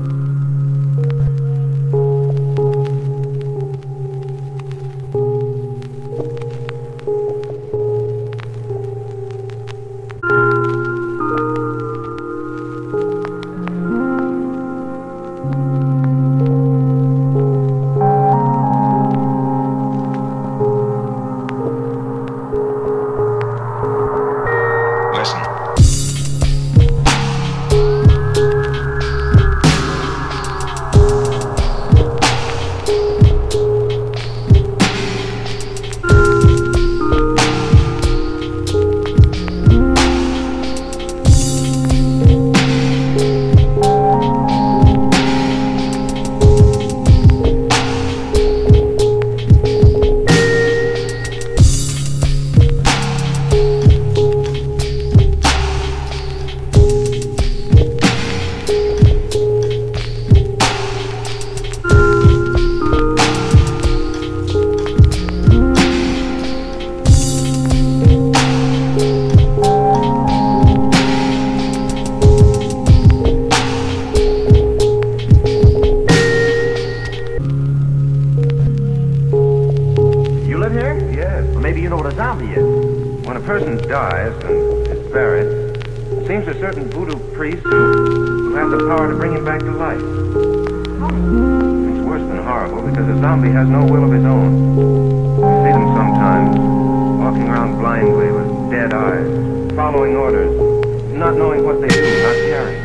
When a person dies and is buried, it seems a certain voodoo priest who has the power to bring him back to life. It's worse than horrible because a zombie has no will of his own. You see them sometimes walking around blindly with dead eyes, following orders, not knowing what they do, not caring.